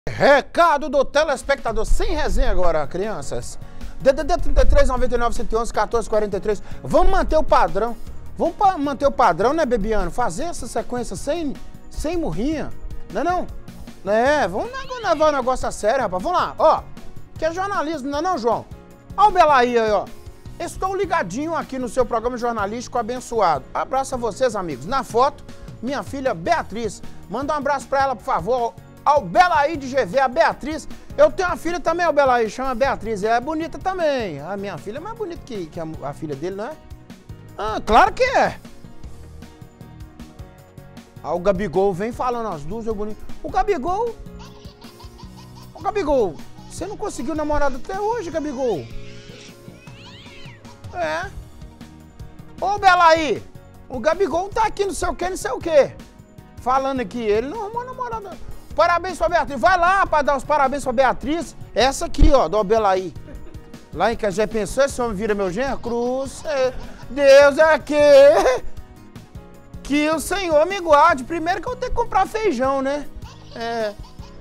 Recado do telespectador, sem resenha agora, crianças. DDD 33 99 111 14 43. Vamos manter o padrão. Vamos manter o padrão, né, Bebiano? Fazer essa sequência sem murrinha. Não é não? É, vamos levar o negócio a sério, rapaz. Vamos lá, ó. Que é jornalismo, não é não, João? Ó o Belaí aí, ó. Estou ligadinho aqui no seu programa jornalístico abençoado. Abraço a vocês, amigos. Na foto, minha filha Beatriz. Manda um abraço pra ela, por favor. Ao Belaí de GV, a Beatriz. Eu tenho uma filha também, o Belaí, chama Beatriz. Ela é bonita também. A minha filha é mais bonita que a filha dele, não é? Ah, claro que é. Ah, o Gabigol vem falando, as duas é bonito. O Gabigol, você não conseguiu namorado até hoje, Gabigol? É. Ô, Belaí, o Gabigol tá aqui não sei o quê. Falando aqui, ele não arrumou namorada. Parabéns pra Beatriz. Vai lá pra dar os parabéns pra Beatriz. Essa aqui, ó, do Belaí. Lá em que já pensou, esse homem vira meu genro? Cruz, Deus é que o Senhor me guarde. Primeiro que eu tenho que comprar feijão, né? É.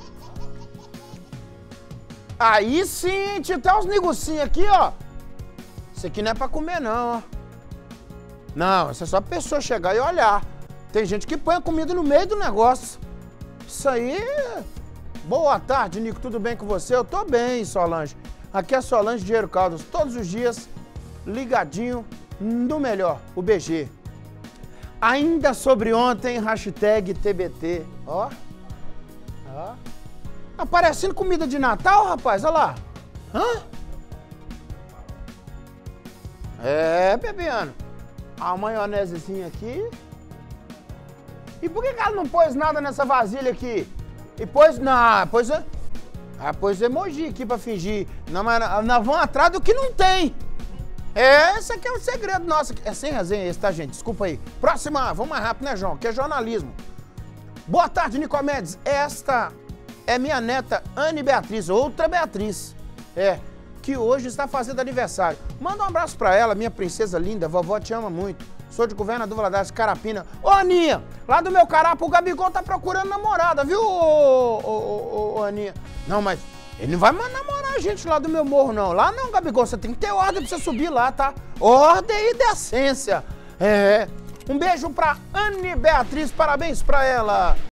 Aí sim, tinha até uns negocinhos aqui, ó. Isso aqui não é pra comer, não, ó. Não, isso é só pra pessoa chegar e olhar. Tem gente que põe a comida no meio do negócio. Isso aí... Boa tarde, Nico. Tudo bem com você? Eu tô bem, Solange. Aqui é Solange Dinheiro Caldas. Todos os dias, ligadinho no melhor, o BG. Ainda sobre ontem, hashtag TBT. Ó. Ó. Aparecendo comida de Natal, rapaz. Olha lá. Hã? É, Bebiano. A maionesezinha aqui. E por que ela não pôs nada nessa vasilha aqui? E pôs... Não, pôs emoji aqui pra fingir. Não, mas nós vamos atrás do que não tem. É, esse aqui é o segredo nosso. É sem resenha esse, tá, gente? Desculpa aí. Próxima, vamos mais rápido, né, João? Que é jornalismo. Boa tarde, Nicomedes. Esta é minha neta, Anne Beatriz, outra Beatriz. É, que hoje está fazendo aniversário. Manda um abraço pra ela, minha princesa linda. Vovó te ama muito. Sou de Governador Valadares, Carapina. Ô, Aninha, lá do meu Carapa, o Gabigol tá procurando namorada, viu, ô, Aninha? Não, mas ele não vai namorar a gente lá do meu morro, não. Lá não, Gabigol, você tem que ter ordem pra você subir lá, tá? Ordem e decência. É. Um beijo pra Anne Beatriz, parabéns pra ela.